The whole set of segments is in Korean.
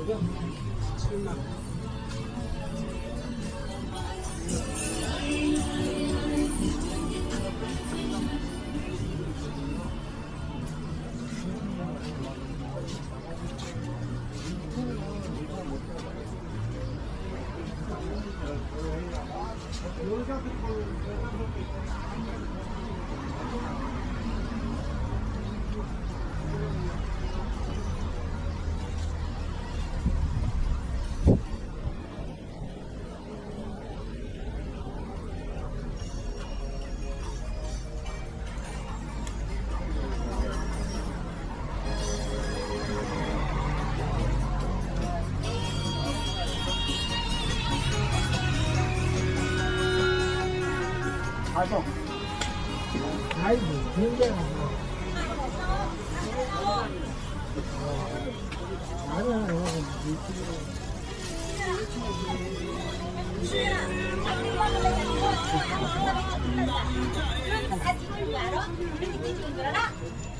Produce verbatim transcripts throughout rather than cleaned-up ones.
거죠? 칠만 원. 가서 아이고 굉장히 아니야 이거 다 찍은 줄 알아? 이렇게 찍은 줄 알아?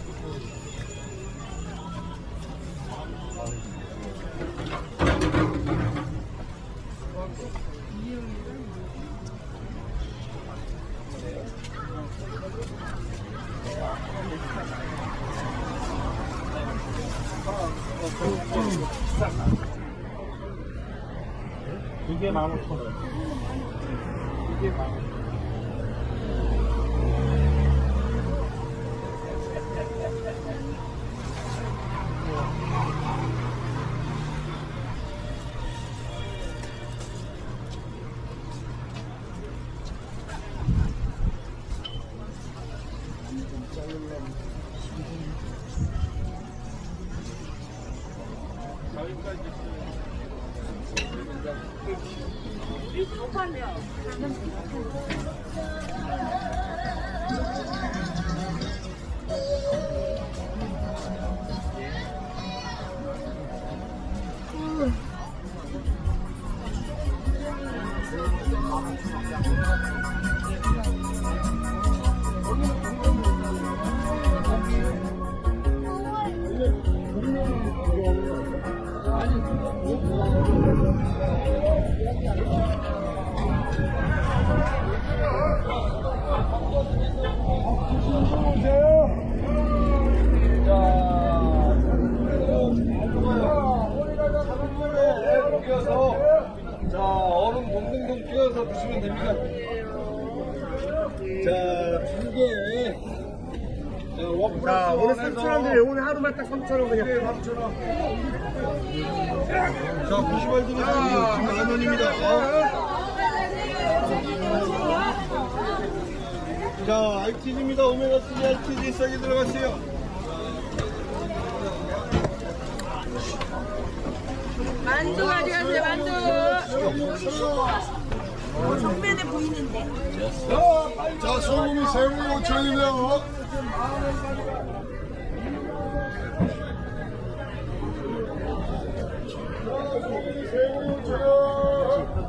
이게 만 오천 원. 이게 만 오천 원. 자, 얼음 동동동 끼워서 드시면 됩니다. 자, 두 개에. 자, 자, 오늘 삼천 원인데 오늘 하루만 딱 삼천 원 그냥. 네, 삼천 원. 자, 구십알 드리세요. 지금 만 원입니다. 자, 알티지입니다. 오메가 쓰리 알티지 싸게 들어갔어요. 만두 가져가세요, 만두. 어, 정면에 보이는데. 자, 소금이 새우이 오천 원이네요. 새우이 오천 원.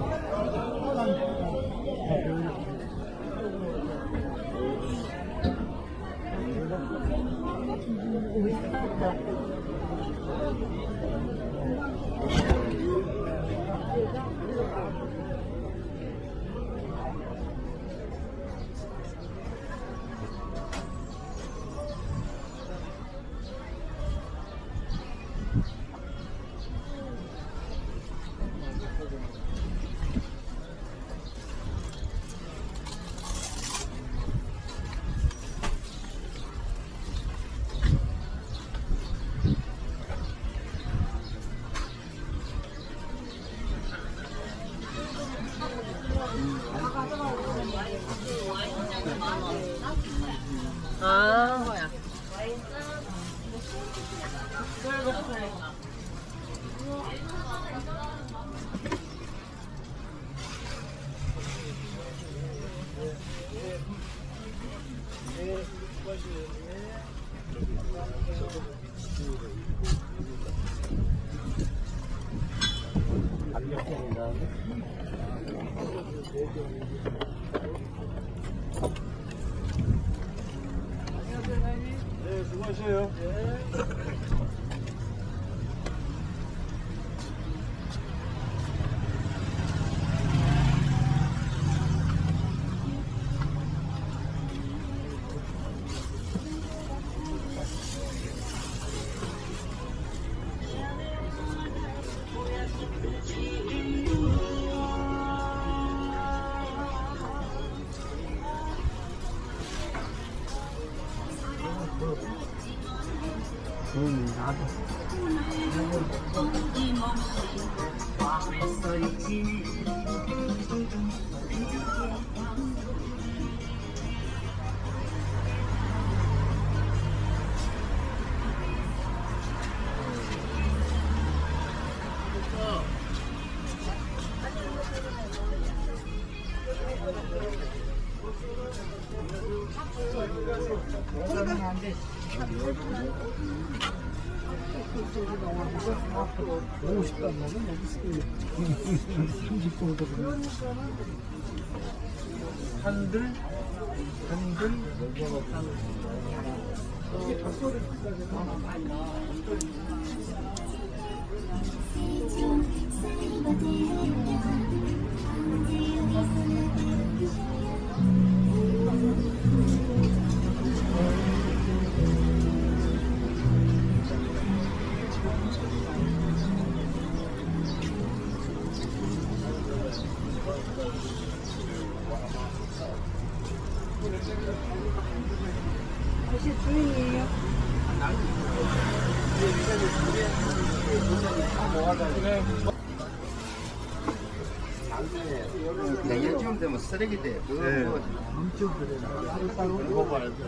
아, 뭐야. 네, 수고하세요. 응, 나도. 오십 단 먹으면 여기 삼십 정도 그러면 한들 한들 이게 닭소리 혹시 주인이에요? 그냥 일주일 되면 쓰레기 돼. 그거 네. 뭐 엄청 그래. 따로 먹어봐야 돼.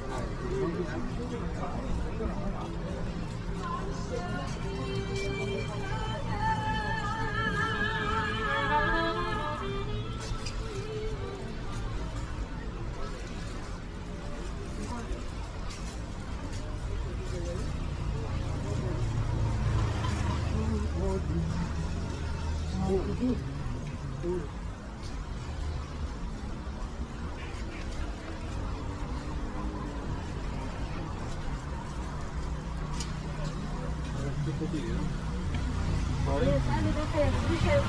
네, 빨리 드세요. 드세요.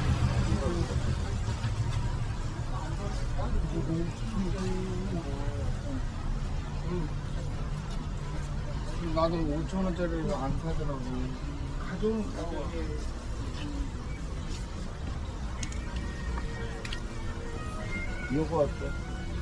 나도 오천 원짜리를 안 사더라고. 가져오는 가격에. 요거 어때?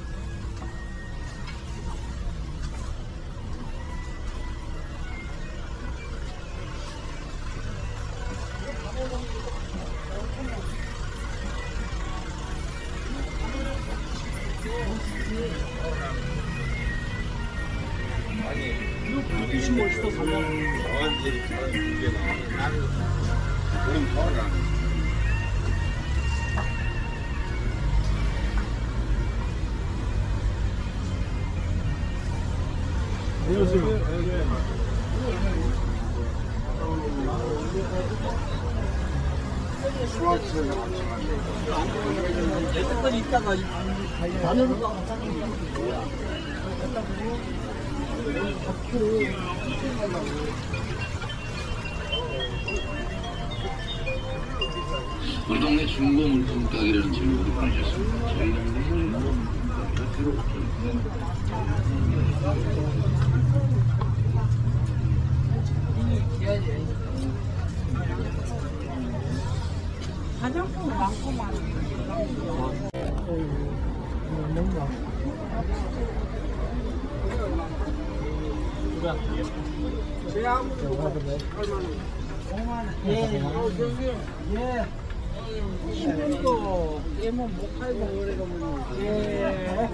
이십 멋있어 달라. 나한테 이게 나와. 그럼 더라. 여태껏 있다가 나는 우리 동네 중고 물품 가게라는 제목으로 보내셨습니다. 저희 동네 중고 물품 가게가 새로 화장품 많구만. 뭔가 예, 어, 저기, 예. 힘들고, 깨면 못 팔고, 그래가 뭐. 예.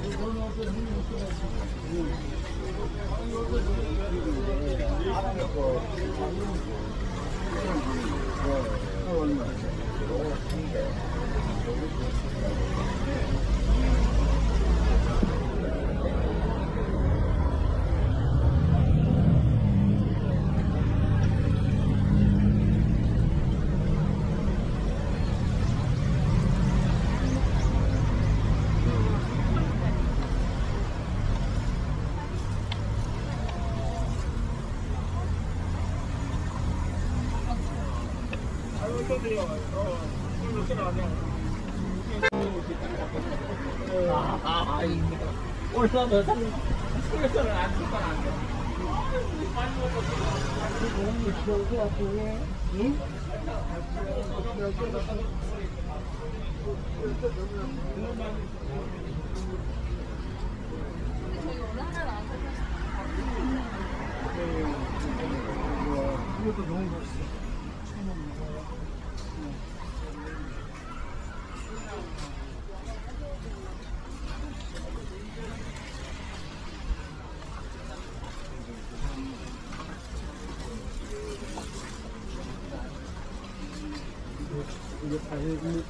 아, 아닙니다. 올라서 스트레스를 안 줄건 안 돼. 응? 이것도 너무 맛있어. 이게 다행히